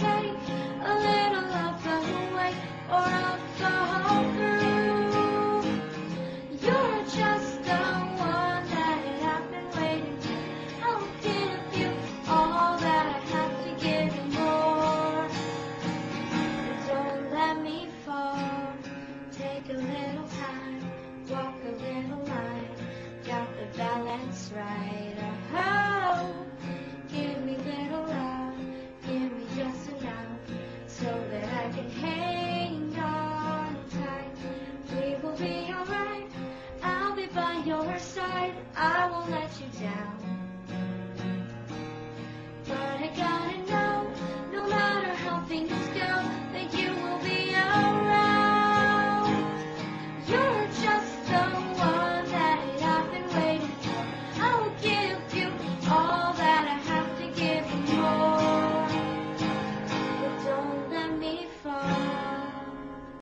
take a little of the weight, or I'll go through. You're just the one that I've been waiting for. I'll give you all that I have to give and more. Don't let me fall. Take a little time, walk a little line, got the balance right. Oh, give me little love, give me just enough, so that I can hang on tight. We will be alright, I'll be by your side, I won't let you down.